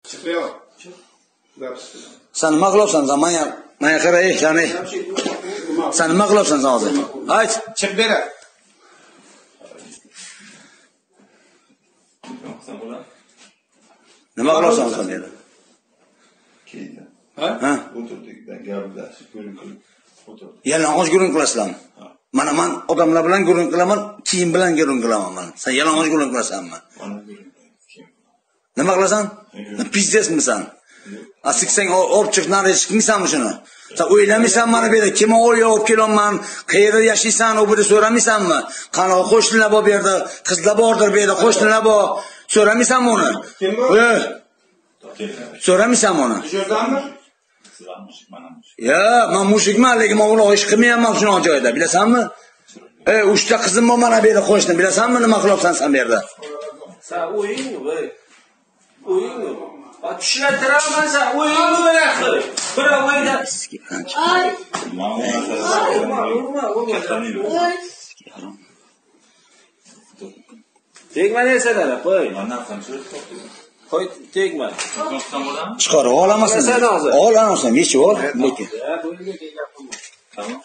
Sen nima qilyapsan? Menga qara, ya'ni. Sen nima qilyapsan hozir? Ayt, chiq bera. Nima qilyapsan sen meni? Keldi. Ha? O'tirdik, gaplashib, ko'rib o'tirdik. Yalang'och gurung qilasizlarmi? Mana men odamlar bilan gurung qilaman, kiyim bilan gurung qilaman men. Sen yalang'och gurung qilasanmi? Nima qilasan? Pizdesmisan? Asiksang olib chiqnari chiqmaysanmi shuni? Sen o'ylamaysan mana bu yerda kim olib kelaman, qayerda yashaysan, u yerda so'ramaysanmi? Qanaqa qo'shnilar bor bu yerda, qizlar bordir bu yerda, qo'shnilar bor. So'ramaysanmi uni? Kim bor? So'ramaysanmi uni? Jo'rdanmi? Ya, men mushukman, lekin men uni ish qilmayapman shunaqa joyda, bilasanmi? 3 ta qizim bor mana bu yerda qo'shni, bilasanmi nima qilyapsan sen bu yerda? Sen o'yingmi, voy? O'yingmi? Tushuntiraman sen, o'yingmi bunaqa? Bira o'yda. Ay. Tegma desalar, qo'y. Mana qancha Qo'y, tegma. Chiqarib olamasan. Olamasan, yechib ol, lekin. Tamam.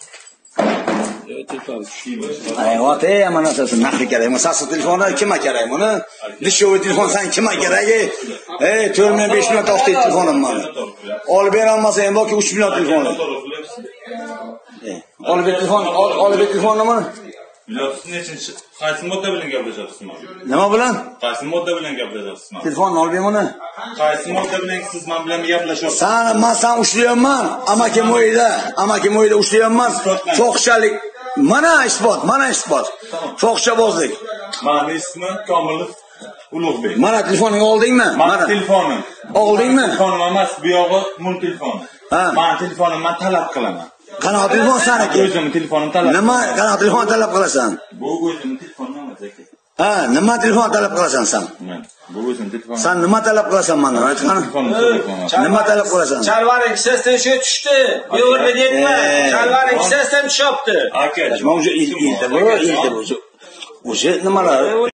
Ay, ota, mana sen naqli kerak. Masasi telefonni kimga kerak buni? Lishovi telefon sen kimga kerak? 4 million 5 million topdi telefonim mana. Olib bera olmasang ham boki 3 million telefonim. Olib ber telefon, olib ber telefonni mana. Bilasizmi nechinchi? Qaysi modda bilan gaplashyapsiz mana? Nima bilan? Qaysi modda bilan gaplashyapsiz mana? Telefonni olib ber mana. Qaysi modda bilan siz men bilan gaplashyapsiz? Sen ushlayapman. Amakim o'yida ushlayapman. Fohishalik. Mana isbot. Fohishabozlik. Mani ismim Komilov Ulug'bek. Mana telefoningni oldingmi? Mana telefonim. Oldingmi? Telefonim emas, bu yog'i mul telefon. Men telefonimni talab qilaman. Qanaqa telefon seniki? O'zimning telefonim talab. Nima qanaqa telefon talab qilasan? Bu o'zimning telefonim emas aka. Nima telefon talab qilasan sen? Bu o'zimning telefonim. Sen nima talab qilasan mendan? Aytqani. Nima talab qilasan? Chalvaring kissasidan shu tushdi. Bu yerda deyapman. Chalvaring kissasidan tushyapti. Aka, Mana o'sha ildi bu. O'sha nimalar?